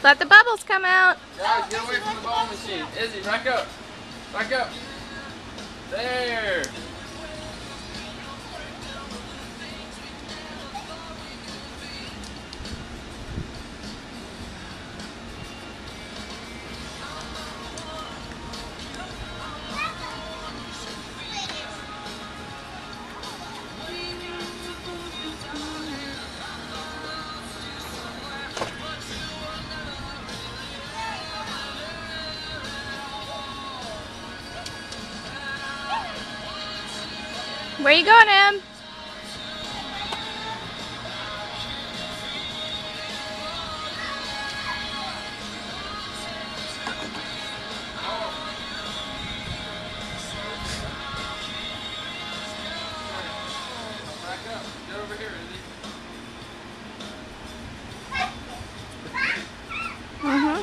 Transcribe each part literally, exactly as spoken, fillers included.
Let the bubbles come out. Guys, get away from the ball machine. Izzy, back up. Back up. There. Where you going, Em? Back up. Get over here, Izzy. Mm-hmm.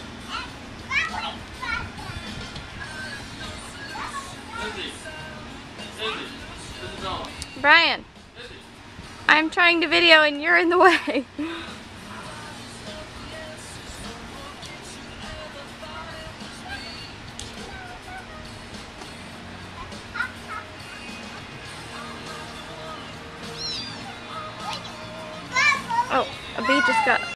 Izzy. Izzy. This is on. Brian, Izzy. I'm trying to video and you're in the way. Oh, a bee just got